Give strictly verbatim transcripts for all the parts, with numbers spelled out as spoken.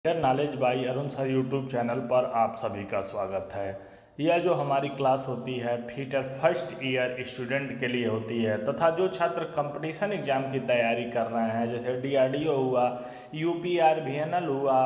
Share knowledge by Arun sir YouTube channel पर आप सभी का स्वागत है। यह जो हमारी क्लास होती है फीटर फर्स्ट ईयर स्टूडेंट के लिए होती है तथा जो छात्र कंपटीशन एग्जाम की तैयारी कर रहे हैं, जैसे डी आर डी ओ हुआ, U P R V N L हुआ,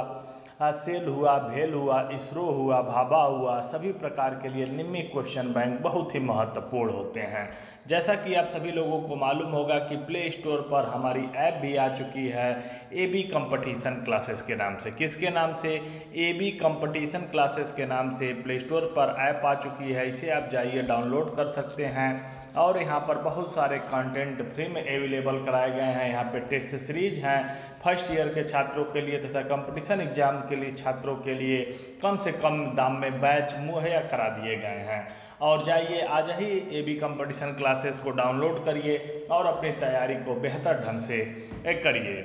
सेल हुआ, भेल हुआ, इसरो हुआ, भाभा हुआ, सभी प्रकार के लिए निम्न क्वेश्चन बैंक बहुत ही महत्वपूर्ण होते हैं। जैसा कि आप सभी लोगों को मालूम होगा कि प्ले स्टोर पर हमारी ऐप भी आ चुकी है ए बी कंपटीशन क्लासेस के नाम से। किसके नाम से? ए बी कंपटीशन क्लासेस के नाम से प्ले स्टोर पर ऐप आ चुकी है। इसे आप जाइए डाउनलोड कर सकते हैं और यहाँ पर बहुत सारे कंटेंट फ्री में अवेलेबल कराए गए हैं। यहाँ पे टेस्ट सीरीज हैं फर्स्ट ईयर के छात्रों के लिए तथा कंपटीशन एग्जाम के लिए छात्रों के लिए कम से कम दाम में बैच मुहैया करा दिए गए हैं। और जाइए आज ही ए बी कंपटीशन क्लासेस को डाउनलोड करिए और अपनी तैयारी को बेहतर ढंग से करिए।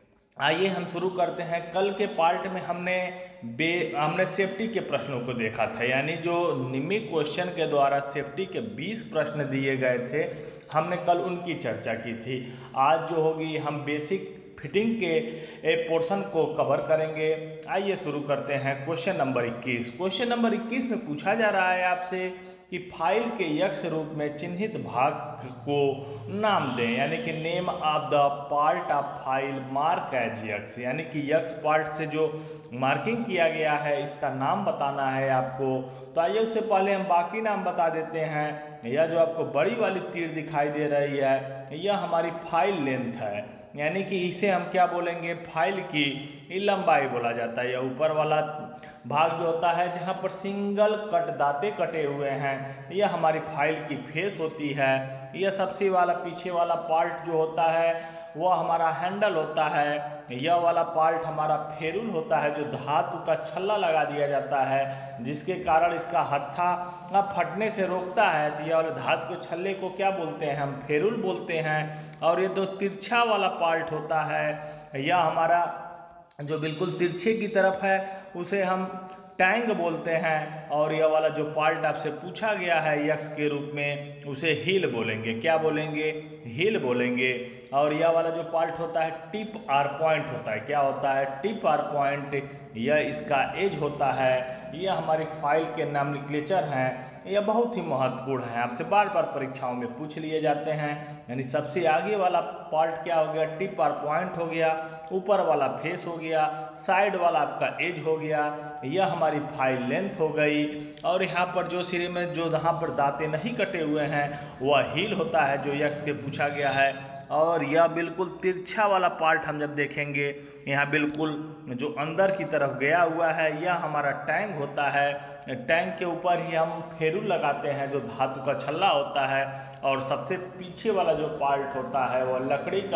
आइए हम शुरू करते हैं। कल के पार्ट में हमने बे हमने सेफ्टी के प्रश्नों को देखा था, यानी जो निम्न क्वेश्चन के द्वारा सेफ्टी के बीस प्रश्न दिए गए थे, हमने कल उनकी चर्चा की थी। आज जो होगी हम बेसिक फिटिंग के एक पोर्शन को कवर करेंगे। आइए शुरू करते हैं। क्वेश्चन नंबर इक्कीस। क्वेश्चन नंबर इक्कीस में पूछा जा रहा है आपसे कि फाइल के यक्ष रूप में चिन्हित भाग को नाम दें, यानी कि name of the part of file mark as यक्ष, यानी कि यक्ष पार्ट से जो मार्किंग किया गया है इसका नाम बताना है आपको। तो आइए उससे पहले हम बाकी नाम बता देते हैं। यह जो आपको बड़ी वाली तीर दिखाई दे रही है यह हमारी फाइल लेंथ है, यानी कि इसे हम क्या बोलेंगे? फाइल की लंबाई बोला जाता है। यह ऊपर वाला भाग जो होता है जहाँ पर सिंगल कट दांते कटे हुए हैं यह हमारी फाइल की फेस होती है। यह सबसे वाला पीछे वाला पार्ट जो होता है वह हमारा हैंडल होता है। यह वाला पार्ट हमारा फेरुल होता है जो धातु का छल्ला लगा दिया जाता है जिसके कारण इसका हत्था फटने से रोकता है। तो यह वाले धातु के छल्ले को क्या बोलते हैं? हम फेरुल बोलते हैं। और ये दो तिरछा वाला पार्ट होता है, यह हमारा जो बिल्कुल तिरछे की तरफ है उसे हम टैंग बोलते हैं। और यह वाला जो पार्ट आपसे पूछा गया है यक्ष के रूप में उसे हील बोलेंगे। क्या बोलेंगे? हील बोलेंगे। और यह वाला जो पार्ट होता है टिप आर पॉइंट होता है। क्या होता है? टिप आर पॉइंट, यह इसका एज होता है। यह हमारी फाइल के नॉमेनक्लेचर हैं। यह बहुत ही महत्वपूर्ण है, आपसे बार बार परीक्षाओं में पूछ लिए जाते हैं। यानी सबसे आगे वाला पार्ट क्या हो गया? टिप आर पॉइंट हो गया। ऊपर वाला फेस हो गया। साइड वाला आपका एज हो गया। यह हमारी फाइल लेंथ हो गई। और यहाँ पर जो सिरे में जो यहाँ पर दांते नहीं कटे हुए हैं वह हील होता है जो यक्ष के पूछा गया है। और यह बिल्कुल तिरछा वाला पार्ट हम जब देखेंगे यहाँ बिल्कुल जो अंदर की तरफ गया हुआ है यह हमारा टैंक होता है। टैंक के ऊपर ही हम फेरुल लगाते हैं जो धातु का छल्ला होता है। और सबसे पीछे वाला जो पार्ट होता है वह लकड़ी का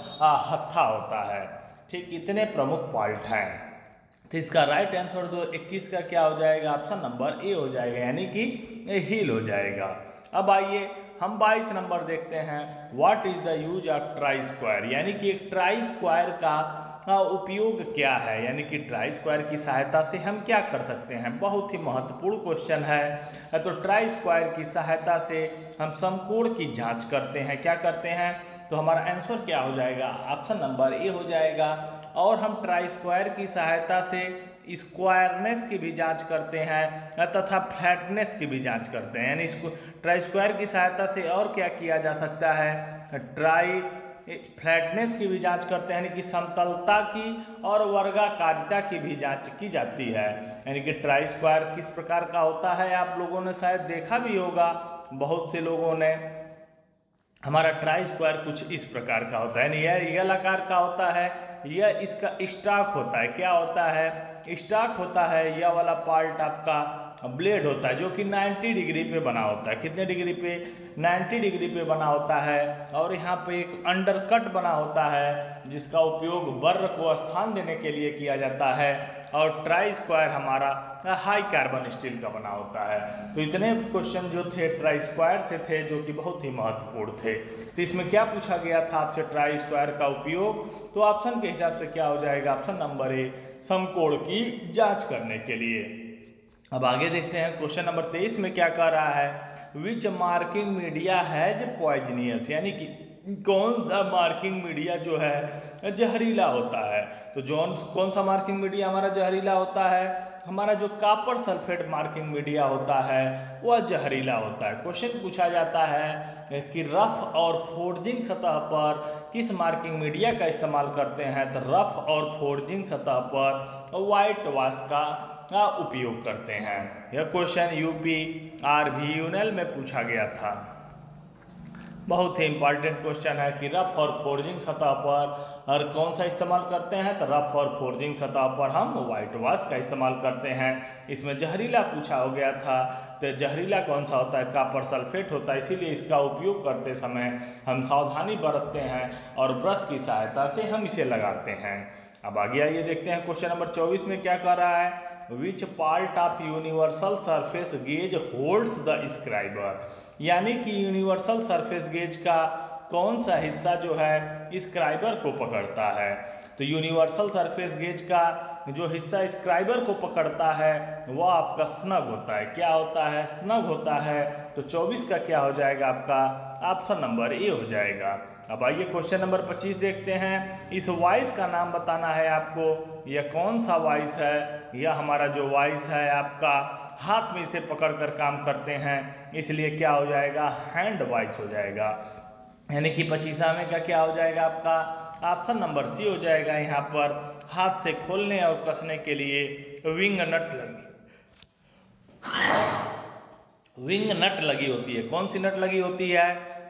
हत्था होता है। ठीक, इतने प्रमुख पार्ट हैं। तो इसका राइट आंसर जो इक्कीस का क्या हो जाएगा? ऑप्शन नंबर ए हो जाएगा, यानी कि हील हो जाएगा। अब आइए हम बाईस नंबर देखते हैं। What is the use of try square, यानी कि एक ट्राई स्क्वायर का उपयोग क्या है, यानी कि ट्राई स्क्वायर की सहायता से हम क्या कर सकते हैं? बहुत ही महत्वपूर्ण क्वेश्चन है। तो ट्राई स्क्वायर की सहायता से हम समकोण की जांच करते हैं। क्या करते हैं? तो हमारा आंसर क्या हो जाएगा? ऑप्शन नंबर ए हो जाएगा। और हम ट्राई स्क्वायर की सहायता से स्क्वायरनेस की भी जांच करते हैं तथा फ्लैटनेस की भी जांच करते हैं। यानी इसको ट्राई स्क्वायर की सहायता से और क्या किया जा सकता है? ट्राई फ्लैटनेस की भी जांच करते हैं, यानी कि समतलता की और वर्गाकारिता की भी जांच की जाती है। यानी कि ट्राई स्क्वायर किस प्रकार का होता है आप लोगों ने शायद देखा भी होगा, बहुत से लोगों ने। हमारा ट्राई स्क्वायर कुछ इस प्रकार का होता है, यानी यह एल आकार का होता है। यह इसका स्टॉक होता है। क्या होता है? स्टॉक होता है। यह वाला पार्ट आपका ब्लेड होता है जो कि नब्बे डिग्री पे बना होता है। कितने डिग्री पे? नब्बे डिग्री पे बना होता है। और यहाँ पे एक अंडरकट बना होता है जिसका उपयोग बर्र को स्थान देने के लिए किया जाता है। और ट्राई स्क्वायर हमारा हाई कार्बन स्टील का बना होता है। तो इतने क्वेश्चन जो थे ट्राई स्क्वायर से थे जो कि बहुत ही महत्वपूर्ण थे। तो इसमें क्या पूछा गया था आपसे? ट्राई स्क्वायर का उपयोग। तो ऑप्शन के हिसाब से क्या हो जाएगा? ऑप्शन नंबर ए, समकोण की जांच करने के लिए। अब आगे देखते हैं क्वेश्चन नंबर तेईस में क्या कह रहा है? Which marking media has poisonous, यानी कि कौन सा मार्किंग मीडिया जो है जहरीला होता है। तो जो कौन सा मार्किंग मीडिया हमारा जहरीला होता है, हमारा जो कॉपर सल्फेट मार्किंग मीडिया होता है वह जहरीला होता है। क्वेश्चन पूछा जाता है कि रफ और फोर्जिंग सतह पर किस मार्किंग मीडिया का इस्तेमाल करते हैं, तो रफ और फोर्जिंग सतह पर वाइट वाश का का उपयोग करते हैं। यह क्वेश्चन यूपी आरबी यूनेल में पूछा गया था। बहुत ही इंपॉर्टेंट क्वेश्चन है कि रफ और फोर्जिंग सतह पर और कौन सा इस्तेमाल करते हैं, तो रफ और फोर्जिंग सतह पर हम वाइट वाश का इस्तेमाल करते हैं। इसमें जहरीला पूछा हो गया था, तो जहरीला कौन सा होता है, कॉपर सल्फेट होता है, इसीलिए इसका उपयोग करते समय हम सावधानी बरतते हैं और ब्रश की सहायता से हम इसे लगाते हैं। अब आगे आइए देखते हैं क्वेश्चन नंबर चौबीस में क्या कह रहा है। Which part of universal surface gauge holds the scriber, यानी कि यूनिवर्सल सरफेस गेज का कौन सा हिस्सा जो है स्क्राइबर को पकड़ता है। तो यूनिवर्सल सरफेस गेज का जो हिस्सा स्क्राइबर को पकड़ता है वह आपका स्नग होता है। क्या होता है, स्नग होता है। तो चौबीस का क्या हो जाएगा आपका ऑप्शन नंबर ए हो जाएगा। अब आइए क्वेश्चन नंबर पच्चीस देखते हैं। इस वॉइस का नाम बताना है आपको, यह कौन सा वॉइस है। यह हमारा जो वॉइस है आपका हाथ में इसे पकड़ कर काम करते हैं, इसलिए क्या हो जाएगा, हैंड वॉइस हो जाएगा। यानी कि पच्चीसा में का क्या हो जाएगा आपका ऑप्शन नंबर सी हो जाएगा। यहाँ पर हाथ से खोलने और कसने के लिए विंग नट लगी विंग नट लगी होती है। कौन सी नट लगी होती है,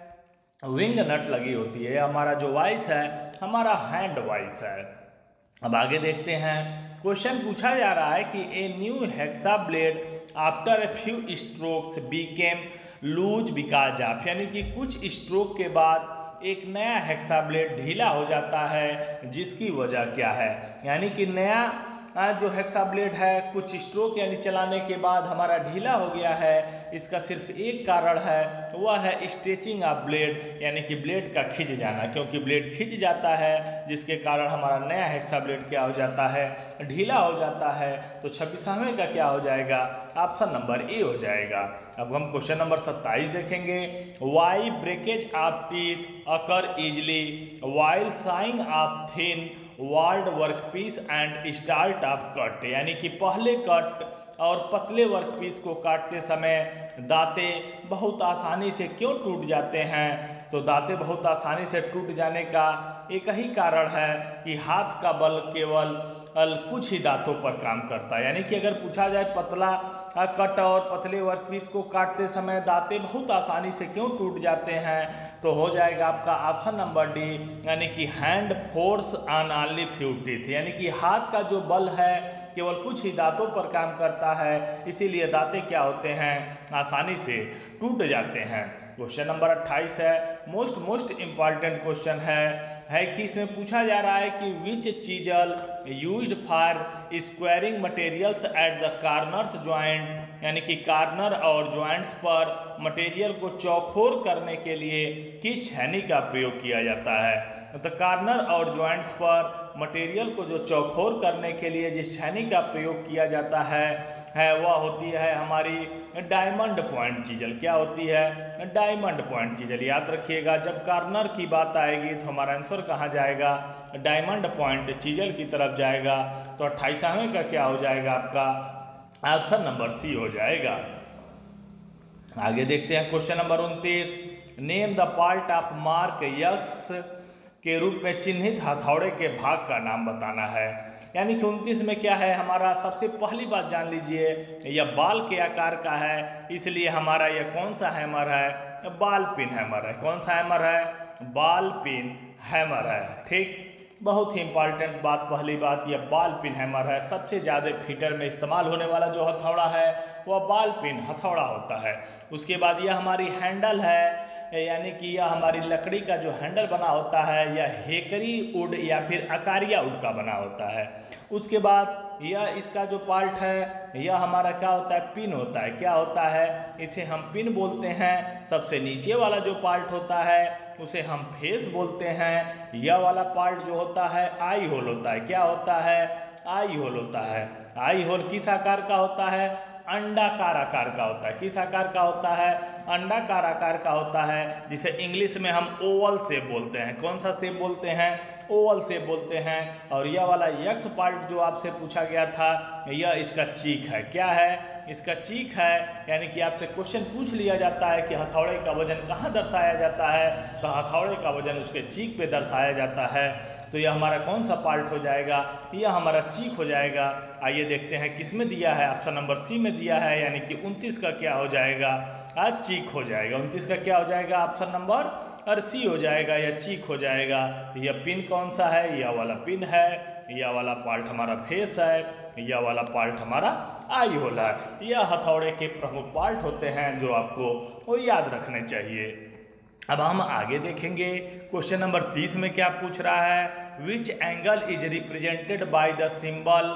विंग नट लगी होती है। हमारा जो वॉइस है हमारा हैंड वॉइस है। अब आगे देखते हैं। क्वेश्चन पूछा जा रहा है कि a new hacksaw blade after a few strokes become loose because of, यानी कि कुछ स्ट्रोक के बाद एक नया हेक्सा ब्लेड ढीला हो जाता है, जिसकी वजह क्या है। यानी कि नया जो हेक्सा ब्लेड है कुछ स्ट्रोक यानी चलाने के बाद हमारा ढीला हो गया है। इसका सिर्फ एक कारण है, वह है स्ट्रेचिंग ऑफ ब्लेड, यानी कि ब्लेड का खिंच जाना, क्योंकि ब्लेड खिंच जाता है जिसके कारण हमारा नया हेक्सा ब्लेड क्या हो जाता है, ढीला हो जाता है। तो छब्बीसवें का क्या हो जाएगा, ऑप्शन नंबर ए हो जाएगा। अब हम क्वेश्चन नंबर सत्ताईस देखेंगे। Why breakage of teeth occur easily while sawing of thin walled workpiece and start of cut, यानी कि पहले कट और पतले वर्कपीस को काटते समय दांते बहुत आसानी से क्यों टूट जाते हैं। तो दांते बहुत आसानी से टूट जाने का एक ही कारण है कि हाथ का बल केवल कुछ ही दांतों पर काम करता है। यानी कि अगर पूछा जाए पतला कट और पतले वर्कपीस को काटते समय दांते बहुत आसानी से क्यों टूट जाते हैं, तो हो जाएगा आपका ऑप्शन नंबर डी, यानी कि hand force on only few teeth, यानी कि हाथ का जो बल है केवल कुछ ही दांतों पर काम करता है, इसीलिए दांते क्या होते हैं, आसानी से टूट जाते हैं। क्वेश्चन नंबर अट्ठाईस है, मोस्ट मोस्ट इम्पॉर्टेंट क्वेश्चन है है कि इसमें पूछा जा रहा है कि which chisel used for squaring materials at the corners joint, यानी कि कार्नर और ज्वाइंट्स पर मटेरियल को चौखोर करने के लिए किस छेनी का प्रयोग किया जाता है। तो कार्नर और ज्वाइंट्स पर मटेरियल को जो चौखोर करने के लिए जिस छेनी का प्रयोग किया जाता है है वह होती है हमारी डायमंड पॉइंट चीजल। क्या होती है, डायमंड पॉइंट चीजल। याद रखिएगा, जब कार्नर की बात आएगी तो हमारा आंसर कहाँ जाएगा, डायमंड पॉइंट चीजल की तरफ जाएगा। तो अट्ठाईसवें का क्या हो जाएगा आपका ऑप्शन नंबर सी हो जाएगा। आगे देखते हैं क्वेश्चन नंबर उनतीस। Name the part of mark यक्स के रूप में चिन्हित हथौड़े के भाग का नाम बताना है। यानी कि उनतीस में क्या है, हमारा सबसे पहली बात जान लीजिए, यह बाल के आकार का है, इसलिए हमारा यह कौन सा हैमर है, बाल पिन हैमर है। कौन सा हैमर है, बाल पिन हैमर है। ठीक, बहुत ही इंपॉर्टेंट बात, पहली बात यह बाल पिन हैमर है। सबसे ज़्यादा फीटर में इस्तेमाल होने वाला जो हथौड़ा है वह बाल पिन हथौड़ा होता है। उसके बाद यह हमारी हैंडल है, यानी कि यह हमारी लकड़ी का जो हैंडल बना होता है यह हेकरी वुड या फिर अकारिया वुड का बना होता है। उसके बाद यह इसका जो पार्ट है यह हमारा क्या होता है, पिन होता है। क्या होता है, इसे हम पिन बोलते हैं। सबसे नीचे वाला जो पार्ट होता है उसे हम फेस बोलते हैं। यह वाला पार्ट जो होता है आई होल होता है। क्या होता है, आई होल होता है। आई होल किस आकार का होता है, अंडाकार आकार का होता है। किस आकार का होता है? अंडाकार आकार का होता है, जिसे इंग्लिश में हम ओवल शेप बोलते हैं। कौन सा शेप बोलते हैं? ओवल शेप बोलते हैं। और यह वाला यक्स पार्ट जो आपसे पूछा गया था, यह इसका चीक है। क्या है? इसका चीक है। यानी कि आपसे क्वेश्चन पूछ लिया जाता है कि हथौड़े का वजन कहाँ दर्शाया जाता है, तो हथौड़े का वजन उसके चीक पे दर्शाया जाता है। तो यह हमारा कौन सा पार्ट हो जाएगा? यह हमारा चीक हो जाएगा। आइए देखते हैं किस में दिया है। ऑप्शन नंबर सी में दिया है, यानी कि उनतीस का क्या हो जाएगा? आज चीक हो जाएगा। उनतीस का क्या हो जाएगा? ऑप्शन नंबर और सी हो जाएगा, या चीक हो जाएगा। यह पिन कौन सा है? यह वाला पिन है। यह वाला पार्ट हमारा फेस है। यह वाला पार्ट हमारा आई होल है। यह हथौड़े के प्रमुख पार्ट होते हैं जो आपको वो याद रखने चाहिए। अब हम आगे देखेंगे क्वेश्चन नंबर तीस में क्या पूछ रहा है। Which angle is represented by the symbol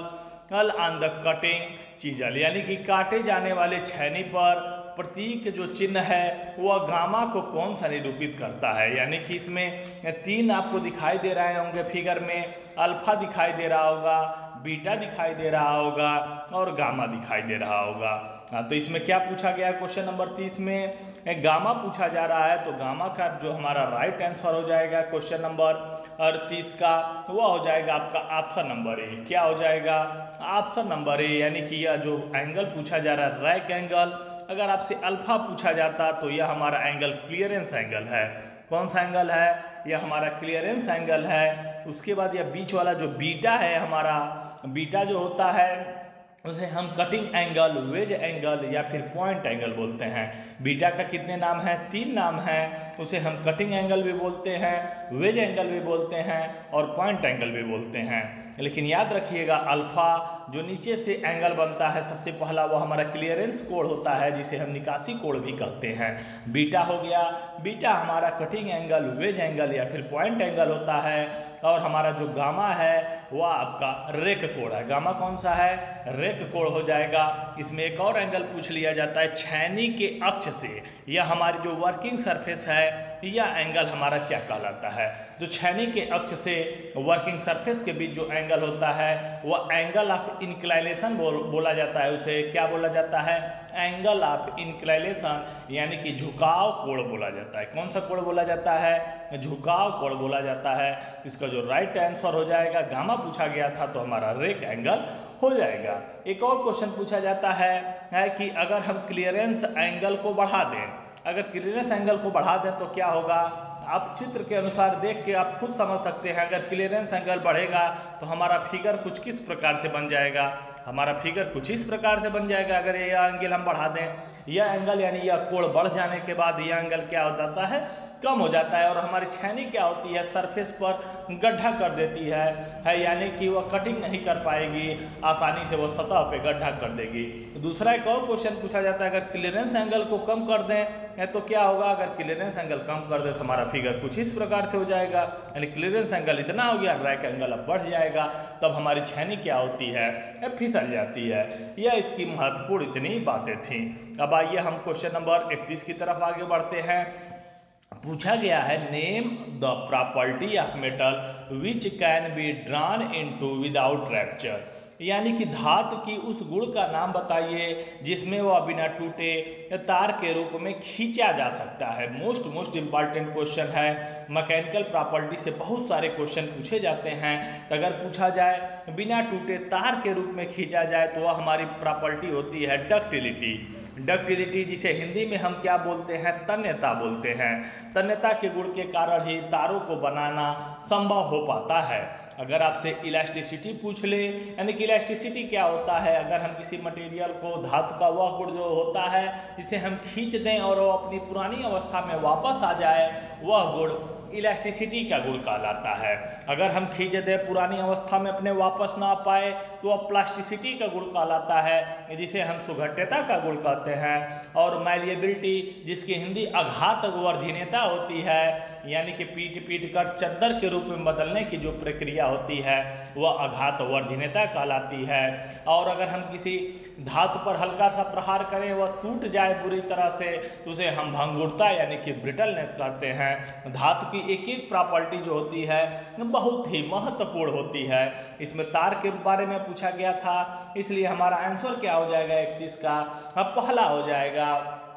on the cutting chisel, यानी कि काटे जाने वाले छेनी पर प्रतीक जो चिन्ह है वह गामा को कौन सा निरूपित करता है। यानी कि इसमें तीन आपको दिखाई दे रहे होंगे फिगर में। अल्फा दिखाई दे रहा होगा, बीटा दिखाई दे रहा होगा और गामा दिखाई दे रहा होगा। हाँ, तो इसमें क्या पूछा गया है क्वेश्चन नंबर तीस में? गामा पूछा जा रहा है। तो गामा का जो हमारा राइट आंसर हो जाएगा क्वेश्चन नंबर अड़तीस का, वह हो जाएगा आपका ऑप्शन नंबर ए। क्या हो जाएगा? Option number A. यानी कि यह जो एंगल पूछा जा रहा है राइट एंगल, अगर आपसे अल्फा पूछा जाता तो यह हमारा एंगल क्लियरेंस एंगल है। कौन सा एंगल है? यह हमारा क्लियरेंस एंगल है। उसके बाद यह बीच वाला जो बीटा है हमारा, बीटा जो होता है उसे हम कटिंग एंगल, वेज एंगल या फिर पॉइंट एंगल बोलते हैं। बीटा का कितने नाम हैं? तीन नाम हैं। उसे हम कटिंग एंगल भी बोलते हैं, वेज एंगल भी बोलते हैं और पॉइंट एंगल भी बोलते हैं। लेकिन याद रखिएगा, अल्फा जो नीचे से एंगल बनता है सबसे पहला, वो हमारा क्लियरेंस कोण होता है, जिसे हम निकासी कोण भी कहते हैं। बीटा हो गया, बीटा हमारा कटिंग एंगल, वेज एंगल या फिर पॉइंट एंगल होता है। और हमारा जो गामा है वह आपका रेक कोण है। गामा कौन सा है? रेक कोण हो जाएगा। इसमें एक और एंगल पूछ लिया जाता है छेनी के अक्ष से, यह हमारी जो वर्किंग सरफेस है, यह एंगल हमारा क्या कहलाता है? जो छेनी के अक्ष से वर्किंग सरफेस के बीच जो एंगल होता है वह एंगल ऑफ इंक्लाइनेशन बोल, बोला जाता है। उसे क्या बोला जाता है? एंगल ऑफ इंक्लाइनेशन, यानी कि झुकाव कोण बोला जाता है। कौन सा कोण बोला जाता है? झुकाव कोण बोला जाता है। इसका जो राइट आंसर हो जाएगा, गामा पूछा गया था तो हमारा रेक एंगल हो जाएगा। एक और क्वेश्चन पूछा जाता है, है कि अगर हम क्लियरेंस एंगल को बढ़ा दें, अगर क्लियरेंस एंगल को बढ़ा दें तो क्या होगा? आप चित्र के अनुसार देख के आप खुद समझ सकते हैं। अगर क्लियरेंस एंगल बढ़ेगा तो हमारा फिगर कुछ किस प्रकार से बन जाएगा? हमारा फिगर कुछ इस प्रकार से बन जाएगा। अगर ये एंगल हम बढ़ा दें, यह एंगल यानी यह कोण बढ़ जाने के बाद यह एंगल क्या हो जाता है? कम हो जाता है। और हमारी छेनी क्या होती है? सरफेस पर गड्ढा कर देती है, है यानी कि वह कटिंग नहीं कर पाएगी, आसानी से वह सतह पे गड्ढा कर देगी। दूसरा एक और क्वेश्चन पूछा जाता है, अगर क्लियरेंस एंगल को कम कर दें तो क्या होगा? अगर क्लियरेंस एंगल कम कर दे तो हमारा फिगर कुछ इस प्रकार से हो जाएगा। यानी क्लियरेंस एंगल इतना हो गया, राइट एंगल अब बढ़ जाएगा, तब हमारी छेनी क्या होती है? फिसल जाती है। यह इसकी महत्वपूर्ण इतनी बातें थी। अब आइए हम क्वेश्चन नंबर इकतीस की तरफ आगे बढ़ते हैं। पूछा गया है, name the property of metal which can be drawn into without rupture, यानी कि धातु की उस गुण का नाम बताइए जिसमें वह बिना टूटे तार के रूप में खींचा जा सकता है। मोस्ट मोस्ट इंपॉर्टेंट क्वेश्चन है। मैकेनिकल प्रॉपर्टी से बहुत सारे क्वेश्चन पूछे जाते हैं। तो अगर पूछा जाए बिना टूटे तार के रूप में खींचा जाए तो वह हमारी प्रॉपर्टी होती है डक्टिलिटी। डक्टिलिटी जिसे हिंदी में हम क्या बोलते हैं? तन्यता बोलते हैं। तन्यता के गुण के कारण ही तारों को बनाना संभव हो पाता है। अगर आपसे इलास्टिसिटी पूछ ले, यानी कि इलास्टिसिटी क्या होता है? अगर हम किसी मटेरियल को, धातु का वह गुण जो होता है जिसे हम खींच दें और वो अपनी पुरानी अवस्था में वापस आ जाए, वह गुण इलास्टिसिटी का गुण कहलाता है। अगर हम खींच दें, पुरानी अवस्था में अपने वापस ना आ पाए, तो वह प्लास्टिसिटी का गुण कहलाता है, जिसे हम सुघट्यता का गुण कहते हैं। और मैलिएबिलिटी, जिसकी हिंदी आघात वर्धनीयता होती है, यानी कि पीट पीट कर चद्दर के रूप में बदलने की जो प्रक्रिया होती है वह आघात वर्धनीयता कहलाती है। और अगर हम किसी धातु पर हल्का सा प्रहार करें, वह टूट जाए बुरी तरह से, तो उसे हम भंगुरता यानी कि ब्रिटलनेस कहते हैं। धातु की एक एक प्रॉपर्टी जो होती है बहुत ही महत्वपूर्ण होती है। इसमें तार के बारे में पूछा गया था, इसलिए हमारा आंसर क्या हो जाएगा इकतीस का अब पहला हो जाएगा,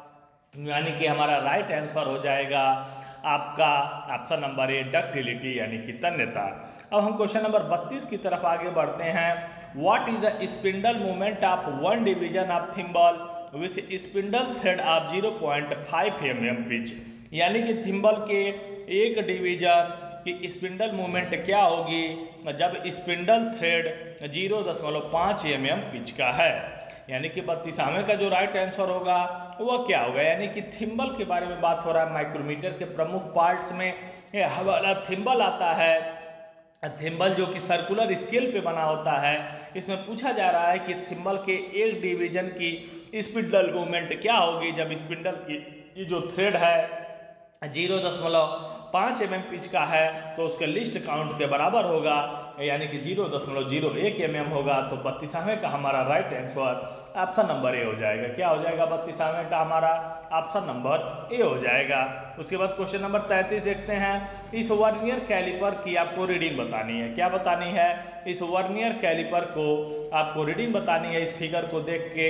यानी कि हमारा राइट आंसर हो जाएगा आपका ऑप्शन नंबर ए डक्टिलिटी यानी कि तन्यता। अब हम क्वेश्चन नंबर बत्तीस की तरफ आगे बढ़ते हैं। What is the spindle movement of one division of thimble with spindle thread of zero point five M M pitch, यानी कि थिम्बल के एक डिवीजन की स्पिंडल मूवमेंट क्या होगी जब स्पिंडल थ्रेड जीरो दशमलव पाँच एम एम पिच का है, यानी कि बत्तीसवें का जो राइट आंसर होगा वह क्या होगा, यानी कि थिम्बल के बारे में बात हो रहा है। माइक्रोमीटर के प्रमुख पार्ट्स में हमारा थिम्बल आता है, थिम्बल जो कि सर्कुलर स्केल पे बना होता है। इसमें पूछा जा रहा है कि थिम्बल के एक डिवीजन की स्पिंडल मूवमेंट क्या होगी जब स्पिंडल की ये जो थ्रेड है जीरो दशमलव पाँच एम एम पिच का है तो उसके लिस्ट काउंट के बराबर होगा, यानी कि जीरो दशमलव जीरो एक एम एम होगा। तो बत्तीसवें का हमारा right answer option number A हो जाएगा। क्या हो जाएगा बत्तीसवें का हमारा ऑप्शन नंबर ए हो जाएगा। उसके बाद क्वेश्चन नंबर तैंतीस देखते हैं। इस वर्नियर कैलिपर की आपको रीडिंग बतानी है। क्या बतानी है? इस वर्नियर कैलिपर को आपको रीडिंग बतानी है। इस फिगर को देख के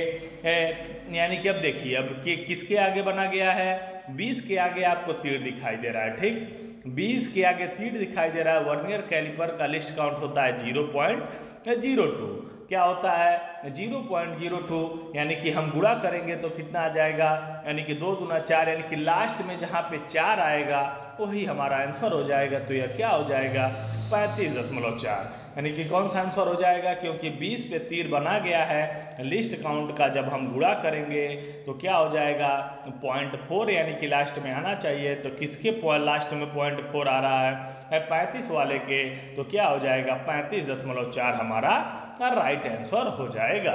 यानी कि अब देखिए अब कि किसके आगे बना गया है, बीस के आगे आपको तीर दिखाई दे रहा है। ठीक, बीस के आगे तीर दिखाई दे रहा है। वर्नियर कैलिपर का लिस्ट काउंट होता है जीरो पॉइंट जीरो टू। क्या होता है? जीरो पॉइंट जीरो टू, यानी कि हम गुणा करेंगे तो कितना आ जाएगा, यानी कि दो दूना चार, यानी कि लास्ट में जहाँ पे चार आएगा वही हमारा आंसर हो जाएगा। तो यह क्या हो जाएगा? पैंतीस दशमलव चार, यानी कि कौन सा आंसर हो जाएगा? क्योंकि बीस पे तीर बना गया है, लिस्ट काउंट का जब हम गुणा करेंगे तो क्या हो जाएगा? पॉइंट फोर, यानी कि लास्ट में आना चाहिए। तो किसके लास्ट में पॉइंट फोर आ रहा है? पैंतीस वाले के। तो क्या हो जाएगा? पैंतीस दशमलव चार हमारा राइट आंसर हो जाएगा।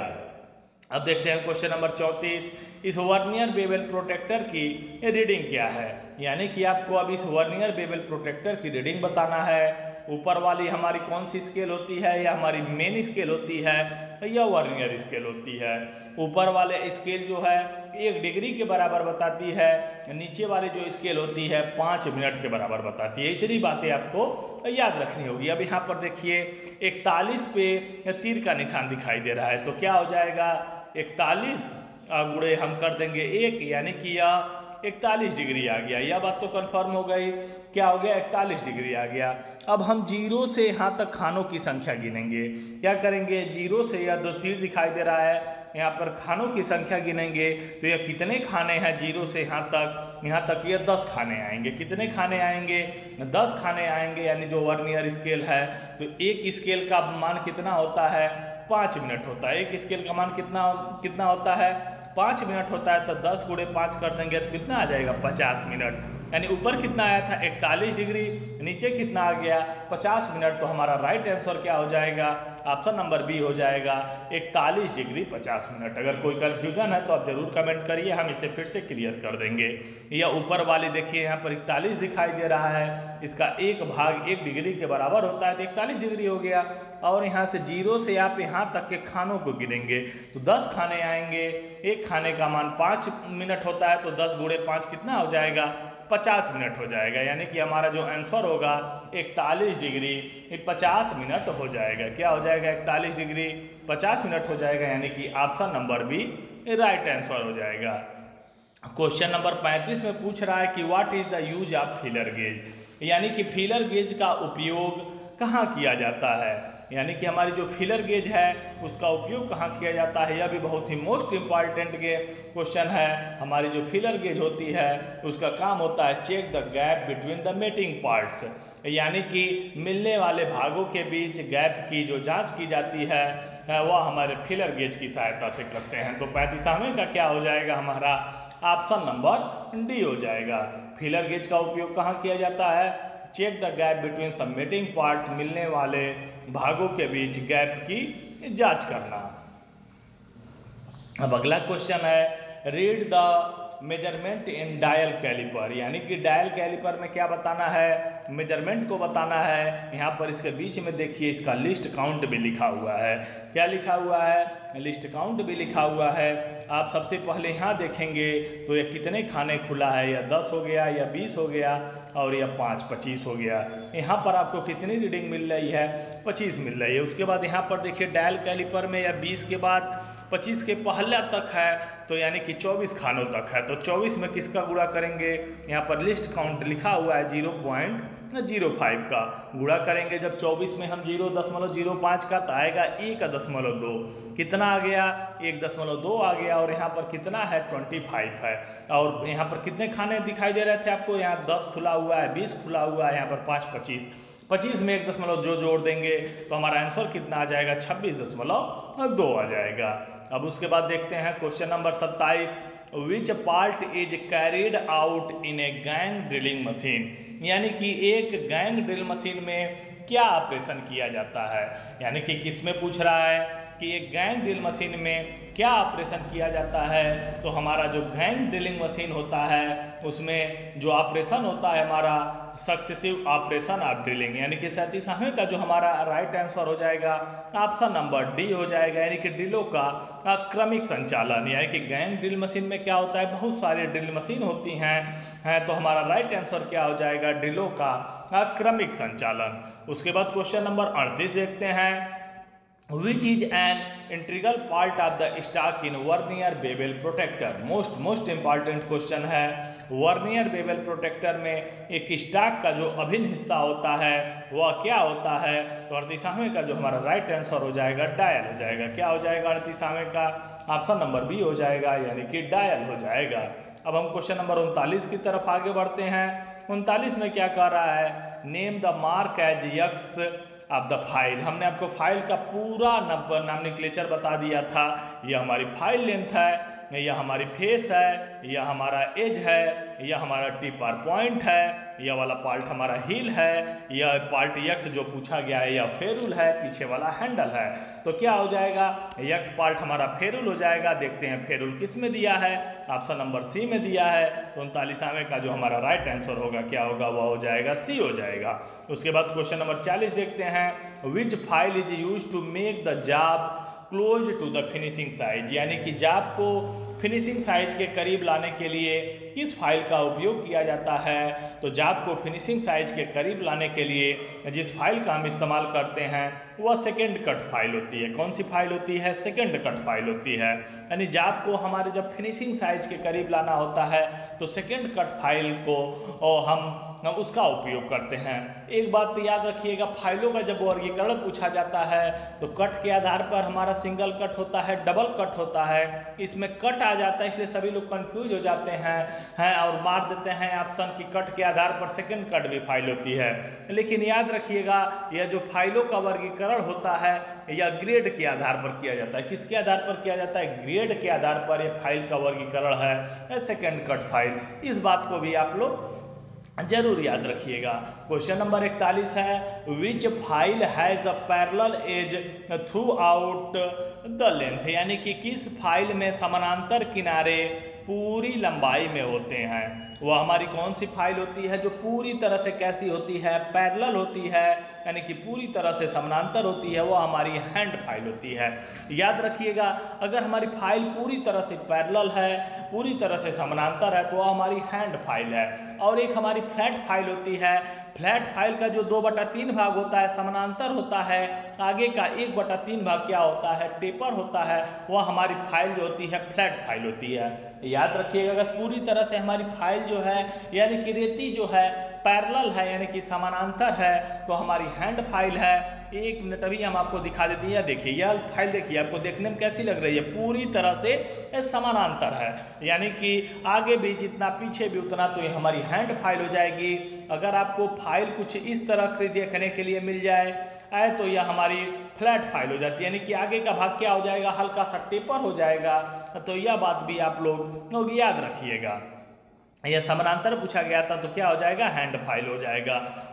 अब देखते हैं क्वेश्चन नंबर चौंतीस। इस वर्नियर बेवल प्रोटेक्टर की रीडिंग क्या है, यानी कि आपको अब इस वर्नियर बेवल प्रोटेक्टर की रीडिंग बताना है। ऊपर वाली हमारी कौन सी स्केल होती है? या हमारी मेन स्केल होती है या वर्नियर स्केल होती है? ऊपर वाले स्केल जो है एक डिग्री के बराबर बताती है, नीचे वाली जो स्केल होती है पाँच मिनट के बराबर बताती है। इतनी बातें आपको याद रखनी होगी। अब यहाँ पर देखिए इकतालीस पे तीर का निशान दिखाई दे रहा है, तो क्या हो जाएगा? इकतालीस गुणे हम कर देंगे एक, यानी कि यह इकतालीस डिग्री आ गया। यह बात तो कंफर्म हो गई। क्या हो गया? इकतालीस डिग्री आ गया। अब हम जीरो से यहाँ तक खानों की संख्या गिनेंगे। क्या करेंगे? जीरो से यह दो तीर दिखाई दे रहा है, यहाँ पर खानों की संख्या गिनेंगे। तो यह कितने खाने हैं जीरो से यहाँ तक? यहाँ तक ये दस खाने आएंगे। कितने खाने आएंगे? दस खाने आएंगे, यानी जो वर्नियर स्केल है। तो एक स्केल का मान कितना होता है? पाँच मिनट होता है। एक स्केल का मान कितना कितना होता है? पाँच मिनट होता है। तो दस गुणे पाँच कर देंगे तो कितना आ जाएगा? पचास मिनट। यानी ऊपर कितना आया था? इकतालीस डिग्री, नीचे कितना आ गया? पचास मिनट। तो हमारा राइट आंसर क्या हो जाएगा? ऑप्शन नंबर बी हो जाएगा, इकतालीस डिग्री पचास मिनट। अगर कोई कंफ्यूजन है तो आप जरूर कमेंट करिए, हम इसे फिर से क्लियर कर देंगे। या ऊपर वाले देखिए यहाँ पर इकतालीस दिखाई दे रहा है, इसका एक भाग एक डिग्री के बराबर होता है तो इकतालीस डिग्री हो गया। और यहाँ से जीरो से आप यहाँ तक के खानों को गिनेंगे तो दस खाने आएंगे। एक खाने का मान पाँच मिनट होता है, तो दस गुणे पाँच कितना हो जाएगा? पचास मिनट हो जाएगा। यानी कि हमारा जो आंसर होगा इकतालीस डिग्री पचास मिनट हो जाएगा। क्या हो जाएगा? इकतालीस डिग्री पचास मिनट हो जाएगा, यानी कि option number B right answer हो जाएगा। क्वेश्चन नंबर पैंतीस में पूछ रहा है कि what is the use of feeler gauge, यानी कि फीलर गेज का उपयोग कहाँ किया जाता है, यानी कि हमारी जो फीलर गेज है उसका उपयोग कहाँ किया जाता है। यह भी बहुत ही मोस्ट इम्पॉर्टेंट के क्वेश्चन है। हमारी जो फीलर गेज होती है उसका काम होता है check the gap between the mating parts, यानी कि मिलने वाले भागों के बीच गैप की जो जांच की जाती है वह हमारे फीलर गेज की सहायता से करते हैं। तो पैंतीसवें का क्या हो जाएगा? हमारा ऑप्शन नंबर डी हो जाएगा। फीलर गेज का उपयोग कहाँ किया जाता है? Check the gap between submitting parts, मिलने वाले भागों के बीच गैप की जांच करना। अब अगला क्वेश्चन है read the measurement in dial caliper, यानी कि डायल कैलिपर में क्या बताना है, मेजरमेंट को बताना है। यहाँ पर इसके बीच में देखिए इसका लिस्ट काउंट भी लिखा हुआ है। क्या लिखा हुआ है, लिस्ट काउंट भी लिखा हुआ है। आप सबसे पहले यहाँ देखेंगे तो ये कितने खाने खुला है, या दस हो गया, या बीस हो गया, और या पाँच पच्चीस हो गया। यहाँ पर आपको कितनी रीडिंग मिल रही है, पच्चीस मिल रही है। उसके बाद यहाँ पर देखिए डायल कैलिपर में या बीस के बाद पच्चीस के पहले तक है, तो यानी कि चौबीस खानों तक है, तो चौबीस में किसका गुणा करेंगे, यहाँ पर लिस्ट काउंट लिखा हुआ है जीरो पॉइंट जीरो फाइव का गुणा करेंगे। जब चौबीस में हम जीरो दशमलव जीरो पाँच का, तो आएगा एक दशमलव दो, कितना आ गया, एक दशमलव दो आ गया। और यहाँ पर कितना है, ट्वेंटी फाइव है। और यहाँ पर कितने खाने दिखाई दे रहे थे आपको, यहाँ दस खुला हुआ है, बीस खुला हुआ है, यहाँ पर पाँच पच्चीस, पच्चीस में एक दशमलव जो जोड़ देंगे तो हमारा आंसर कितना आ जाएगा, छब्बीस दशमलव दो आ जाएगा। अब उसके बाद देखते हैं क्वेश्चन नंबर सत्ताईस, which part is carried out in a gang drilling machine, यानी कि एक गैंग ड्रिल मशीन में क्या ऑपरेशन किया जाता है। यानी कि किस में पूछ रहा है कि एक गैंग ड्रिल मशीन में क्या ऑपरेशन किया जाता है। तो हमारा जो गैंग ड्रिलिंग मशीन होता है उसमें जो ऑपरेशन होता है हमारा सक्सेसिव ऑपरेशन ऑफ ड्रिलिंग, यानी कि सैंतीसवें का जो हमारा राइट आंसर हो जाएगा ऑप्शन नंबर डी हो जाएगा, यानी कि ड्रिलों का क्रमिक संचालन। यानी कि गैंग ड्रिल मशीन में क्या होता है, बहुत सारे ड्रिल मशीन होती हैं हैं तो हमारा राइट आंसर क्या हो जाएगा, ड्रिलों का क्रमिक संचालन। उसके बाद क्वेश्चन नंबर अड़तीस देखते हैं, which is an integral part of the stack in vernier bevel protractor. Most most important question है। वर्नियर बेवल प्रोटेक्टर में एक स्टैक का जो अभिन्न हिस्सा होता है वह क्या होता है। तो अड़तीसवें का जो हमारा राइट आंसर हो जाएगा डायल हो जाएगा। क्या हो जाएगा अड़तीसवें का, ऑप्शन नंबर बी हो जाएगा, यानी कि डायल हो जाएगा। अब हम क्वेश्चन नंबर उनतालीस की तरफ आगे बढ़ते हैं। उनतालीस में क्या कह रहा है, नेम द मार्क एज यक्स ऑफ द फाइल। हमने आपको फाइल का पूरा नंबर नॉमेनक्लेचर बता दिया था। यह हमारी फाइल लेंथ है, यह हमारी फेस है, यह हमारा एज है, यह हमारा टिपर पॉइंट है, यह वाला पार्ट हमारा हील है, यह पार्ट यक्स जो पूछा गया है यह फेरुल है, पीछे वाला हैंडल है। तो क्या हो जाएगा, यक्स पार्ट हमारा फेरुल हो जाएगा। देखते हैं फेरुल किस में दिया है, ऑप्शन नंबर सी में दिया है। तो उनतालीसवें का जो हमारा राइट आंसर होगा क्या होगा, वह हो जाएगा सी हो जाएगा। उसके बाद क्वेश्चन नंबर चालीस देखते हैं, which file is use to make the job close to the finishing size, यानी कि जॉब को फिनिशिंग साइज के करीब लाने के लिए किस फाइल का उपयोग किया जाता है। तो जॉब को फिनिशिंग साइज के करीब लाने के लिए जिस फाइल का हम इस्तेमाल करते हैं वह सेकेंड कट फाइल होती है। कौन सी फाइल होती है, सेकेंड कट फाइल होती है। यानी जॉब को हमारे जब फिनिशिंग साइज के करीब लाना होता है तो सेकेंड कट फाइल को हम हम उसका उपयोग करते हैं। एक बात तो याद रखिएगा, फाइलों का जब वर्गीकरण पूछा जाता है तो कट के आधार पर हमारा सिंगल कट होता है, डबल कट होता है। इसमें कट आ जाता है इसलिए सभी लोग कंफ्यूज हो जाते हैं हैं और मार देते हैं ऑप्शन की कट के आधार पर सेकंड कट भी फाइल होती है। लेकिन याद रखिएगा यह जो फाइलों का वर्गीकरण होता है यह ग्रेड के आधार पर किया जाता है। किसके आधार पर किया जाता है, ग्रेड के आधार पर यह फाइल का वर्गीकरण है सेकंड कट फाइल। इस बात को भी आप लोग जरूर याद रखिएगा। क्वेश्चन नंबर इकतालीस है, which file has the parallel edge throughout the length, यानी कि किस फाइल में समानांतर किनारे पूरी लंबाई में होते हैं। वह हमारी कौन सी फाइल होती है जो पूरी तरह से कैसी होती है, पैरेलल होती है, यानी कि पूरी तरह से समानांतर होती है, वह हमारी हैंड फाइल होती है। याद रखिएगा अगर हमारी फाइल पूरी तरह से पैरेलल है, पूरी तरह से समानांतर है तो वह हमारी हैंड फाइल है। और एक हमारी फ्लैट फाइल होती है। फ्लैट फाइल का जो दो बटा तीन भाग होता है समानांतर होता है, आगे का एक बटा तीन भाग क्या होता है, टेपर होता है, वह हमारी फाइल जो होती है फ्लैट फाइल होती है। याद रखिएगा अगर पूरी तरह से हमारी फाइल जो है यानी कि रेती जो है पैरेलल है यानी कि समानांतर है तो हमारी हैंड फाइल है। एक मिनट अभी हम आपको दिखा देते हैं। देखिए यह फाइल देखिए आपको देखने में कैसी लग रही है, पूरी तरह से समानांतर है, यानी कि आगे भी जितना पीछे भी उतना तो ये हमारी हैंड फाइल हो जाएगी। अगर आपको फाइल कुछ इस तरह से देखने के लिए मिल जाए आए तो यह हमारी फ्लैट फाइल हो जाती है, यानी कि आगे का भाग क्या हो जाएगा, हल्का सा टेपर हो जाएगा। तो यह बात भी आप लोग याद रखिएगा। यह समानांतर पूछा गया था तो क्या हो जाएगा, हैंड फाइल हो जाएगा।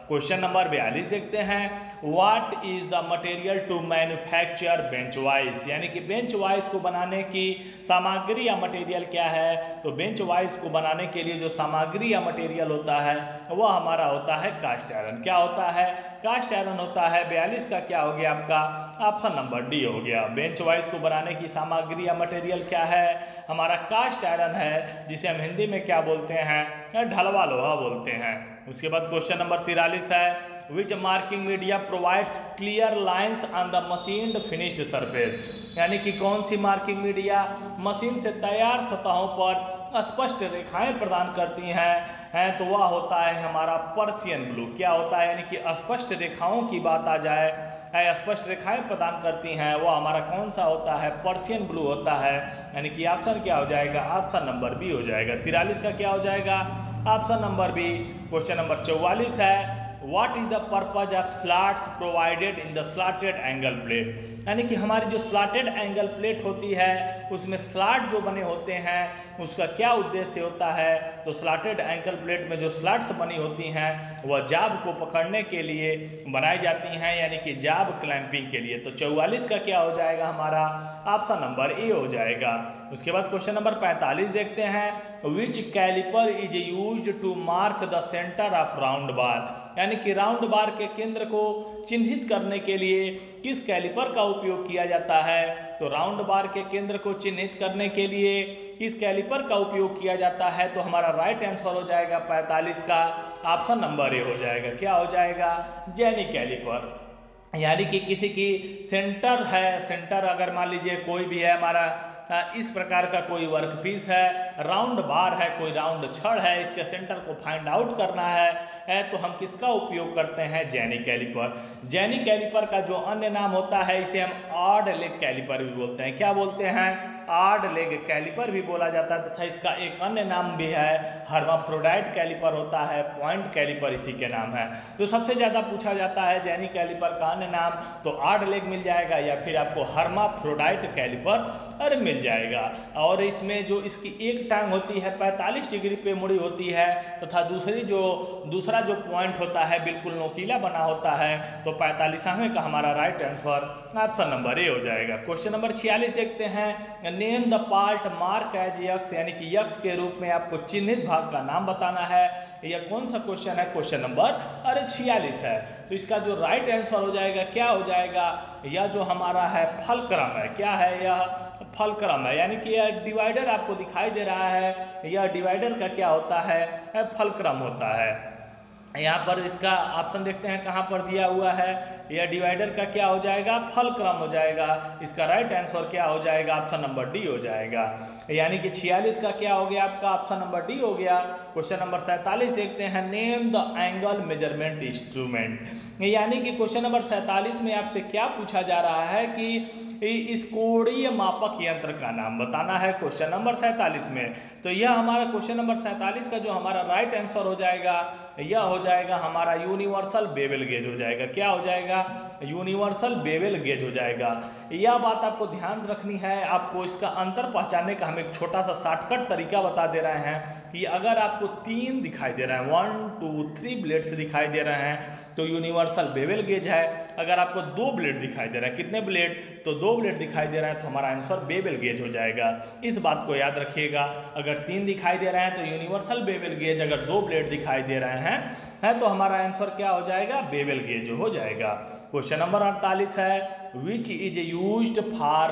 क्वेश्चन नंबर बयालीस देखते हैं, what is the material to manufacture bench vice, यानी कि बेंच वाइस को बनाने की सामग्री या मटेरियल क्या है। तो बेंच वाइस को बनाने के लिए जो सामग्री या मटेरियल होता है वह हमारा होता है कास्ट आयरन। क्या होता है? कास्ट आयरन होता है। बयालीस का क्या हो गया आपका? ऑप्शन नंबर डी हो गया। बेंच वाइस को बनाने की सामग्री या मटेरियल क्या है? हमारा कास्ट आयरन है, जिसे हम हिंदी में क्या बोलते हैं? ढलवा लोहा बोलते हैं। उसके बाद क्वेश्चन नंबर तिरालीस है, which marking media provides clear lines on the machined finished surface, यानी कि कौन सी मार्किंग मीडिया मशीन से तैयार सतहों पर स्पष्ट रेखाएं प्रदान करती हैं हैं तो वह होता है हमारा पर्शियन ब्लू। क्या होता है? यानी कि स्पष्ट रेखाओं की बात आ जाए, स्पष्ट रेखाएं प्रदान करती हैं, वह हमारा कौन सा होता है? पर्शियन ब्लू होता है। यानी कि ऑप्शन क्या हो जाएगा? ऑप्शन नंबर बी हो जाएगा। तिरालीस का क्या हो जाएगा? Option number B. Question number चौवालीस है, What is the purpose of slats provided in the slanted angle plate, यानी कि हमारी जो स्लॉटेड एंगल प्लेट होती है उसमें स्लॉट जो बने होते हैं उसका क्या उद्देश्य होता है? तो स्लॉटेड एंगल प्लेट में जो स्लॉट्स बनी होती हैं वह जाब को पकड़ने के लिए बनाई जाती हैं, यानी कि जाब क्लैंपिंग के लिए। तो चौवालीस का क्या हो जाएगा हमारा? ऑप्शन नंबर ए हो जाएगा। उसके बाद क्वेश्चन नंबर पैंतालीस देखते हैं, which caliper is used to mark the centre of round bar, यानी कि राउंड बार के केंद्र को चिन्हित करने के लिए किस कैलिपर का उपयोग किया जाता है? तो राउंड बार के केंद्र को चिन्हित करने के लिए किस कैलिपर का उपयोग किया जाता है? तो हमारा राइट आंसर हो जाएगा पैंतालीस का ऑप्शन नंबर ए हो जाएगा। क्या हो जाएगा? Jenny caliper. यानी कि किसी की सेंटर है, सेंटर अगर मान लीजिए कोई भी है हमारा इस प्रकार का कोई वर्क पीस है, राउंड बार है, कोई राउंड छड़ है, इसके सेंटर को फाइंड आउट करना है, है तो हम किसका उपयोग करते हैं? Jenny caliper. जेनी कैलिपर का जो अन्य नाम होता है इसे हम ऑड लेग कैलिपर भी बोलते हैं। क्या बोलते हैं? ऑड लेग कैलिपर भी बोला जाता है, तथा इसका एक अन्य नाम भी है हर्माफ्रोडाइट कैलिपर होता है, पॉइंट कैलिपर इसी के नाम है। तो सबसे ज़्यादा पूछा जाता है जेनी कैलिपर का अन्य नाम, तो ऑड लेग मिल जाएगा या फिर आपको हर्माफ्रोडाइट कैलिपर अरे मिल जाएगा। और इसमें जो इसकी एक टांग होती है पैंतालीस डिग्री पे मुड़ी होती है, तथा दूसरी जो दूसरा जो पॉइंट होता है बिल्कुल नोकीला बना होता है। तो पैंतालीसवें का हमारा right answer option number A हो जाएगा। क्वेश्चन नंबर छियालीस देखते हैं, name the part mark as यक्स, यानी कि यक्स के रूप में आपको चिन्हित भाग का नाम बताना है। यह कौन सा क्वेश्चन है? क्वेश्चन नंबर अरे छियालीस है। तो इसका जो राइट आंसर हो जाएगा क्या हो जाएगा? यह जो हमारा है फलक्रम है। क्या है? यह फलक्रम है, यानी कि यह डिवाइडर आपको दिखाई दे रहा है, यह डिवाइडर का क्या होता है? फलक्रम होता है। यहाँ पर इसका ऑप्शन देखते हैं कहाँ पर दिया हुआ है, यह डिवाइडर का क्या हो जाएगा? फलक्रम हो जाएगा। इसका राइट आंसर क्या हो जाएगा? ऑप्शन नंबर डी हो जाएगा। यानी कि छियालीस का क्या हो गया आपका? ऑप्शन नंबर डी हो गया। क्वेश्चन नंबर सैंतालीस देखते हैं, name the angle measurement instrument, यानी कि क्वेश्चन नंबर सैंतालीस में आपसे क्या पूछा जा रहा है कि इस कोणीय मापक यंत्र का नाम बताना है क्वेश्चन नंबर सैंतालीस में। तो यह हमारा क्वेश्चन नंबर सैंतालीस का जो हमारा राइट आंसर हो जाएगा यह हो जाएगा हमारा यूनिवर्सल बेवल गेज हो जाएगा। क्या हो जाएगा? यूनिवर्सल बेवल गेज हो जाएगा। यह बात आपको ध्यान रखनी है। आपको इसका अंतर पहचानने का हम एक छोटा सा शॉर्टकट तरीका बता दे रहे हैं कि अगर आपको तीन दिखाई दे रहा है, वन टू थ्री ब्लेड्स दिखाई दे रहे हैं तो यूनिवर्सल बेवल गेज है। अगर आपको दो ब्लेड दिखाई दे रहा है, कितने ब्लेड? तो दो ब्लेड दिखाई दे रहा है, तो हमारा आंसर बेवल गेज हो जाएगा। इस बात को याद रखिएगा। अगर तीन दिखाई दे रहे हैं तो यूनिवर्सल बेवल गेज, अगर दो ब्लेड दिखाई दे रहे हैं है तो हमारा आंसर क्या हो जाएगा? बेवल गेज हो जाएगा। क्वेश्चन नंबर अड़तालीस है, which is used for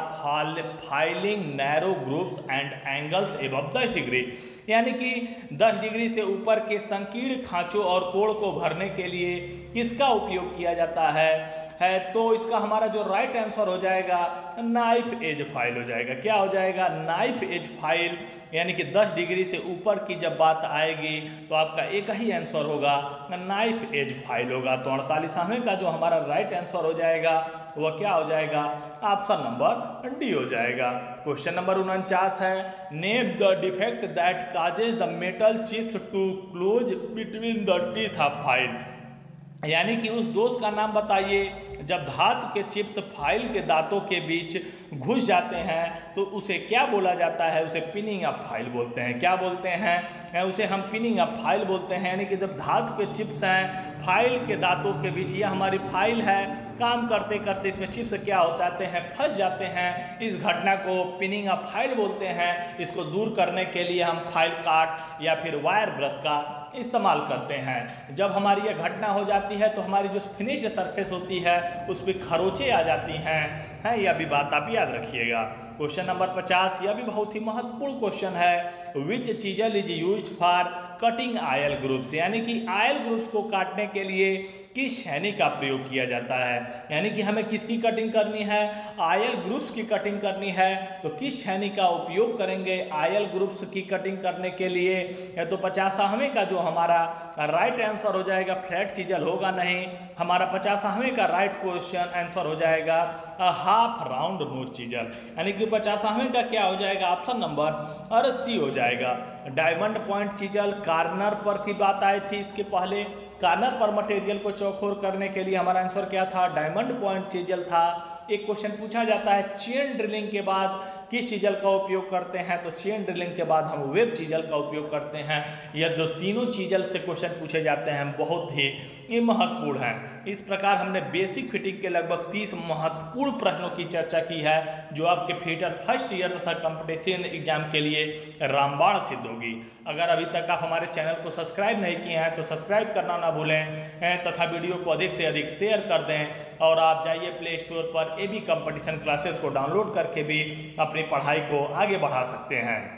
filing narrow groups and angles above दस डिग्री, यानी कि दस डिग्री से ऊपर के संकीर्ण खांचों और कोण को भरने के लिए किसका उपयोग किया जाता है? है तो इसका हमारा जो राइट आंसर हो जाएगा नाइफ एज फाइल हो जाएगा। क्या हो जाएगा? Knife edge file. यानी कि दस डिग्री से ऊपर की जब बात आएगी तो आपका एक ही आंसर होगा, नाइफ एज फाइल होगा। तो अड़तालीसवें का जो हमारा राइट आंसर हो जाएगा वह क्या हो जाएगा? ऑप्शन नंबर डी हो जाएगा। क्वेश्चन नंबर उनचास है, name the defect that causes the metal chips to close between the teeth of file, यानी कि उस दोष का नाम बताइए जब धातु के चिप्स फाइल के दांतों के बीच घुस जाते हैं तो उसे क्या बोला जाता है, उसे पिनिंग ऑफ फाइल बोलते हैं। क्या बोलते हैं, उसे हम पिनिंग ऑफ फाइल बोलते हैं। यानी कि जब धातु के चिप्स हैं फाइल के दांतों के बीच, ये हमारी फाइल है, काम करते करते इसमें चिप्स क्या हो जाते हैं, फंस जाते हैं। इस घटना को पिनिंग ऑफ फाइल बोलते हैं। इसको दूर करने के लिए हम फाइल काट या फिर वायर ब्रश का इस्तेमाल करते हैं। जब हमारी यह घटना हो जाती है तो हमारी जो फिनिश्ड सरफेस होती है उस पर खरोंचे आ जाती हैं हैं यह भी बात आप याद रखिएगा। क्वेश्चन नंबर पचास, यह भी बहुत ही महत्वपूर्ण क्वेश्चन है। Which chisel is used for cutting oil groups, यानी कि आयल ग्रुप्स को काटने के लिए किस छेनी का प्रयोग किया जाता है। यानी कि हमें किसकी कटिंग करनी है, आयल ग्रुप्स की कटिंग करनी है, तो किस छेनी का उपयोग करेंगे आयल ग्रुप्स की कटिंग करने के लिए। तो पचासवें का जो हमारा राइट आंसर हो जाएगा फ्लैट चीजल होगा नहीं, हमारा पचासवें का राइट क्वेश्चन आंसर हो जाएगा हाफ राउंड नोज चीजल। यानी कि पचासवें का क्या हो जाएगा, ऑप्शन नंबर और सी हो जाएगा। डायमंड पॉइंट चीजल कार्नर पर की बात आई थी इसके पहले, कार्नर पर मटेरियल को चौकोर करने के लिए हमारा आंसर क्या था, डायमंड पॉइंट चीजल था। एक क्वेश्चन पूछा जाता है चेन ड्रिलिंग के बाद किस चीजल का उपयोग करते हैं, तो चेन ड्रिलिंग के बाद हम वेब चीजल का उपयोग करते हैं। यह दो तीनों चीजल से क्वेश्चन पूछे जाते हैं, बहुत ही महत्वपूर्ण है। इस प्रकार हमने बेसिक फिटिंग के लगभग तीस महत्वपूर्ण प्रश्नों की चर्चा की है जो आपके फिटर फर्स्ट ईयर तथा कंपटीशन एग्जाम के लिए रामबाण सिद्ध होगी। अगर अभी तक आप हमारे चैनल को सब्सक्राइब नहीं किए हैं तो सब्सक्राइब करना ना भूलें तथा वीडियो को अधिक से अधिक शेयर कर दें। और आप जाइए प्ले स्टोर पर ए बी कंपटीशन क्लासेस को डाउनलोड करके भी अपनी पढ़ाई को आगे बढ़ा सकते हैं।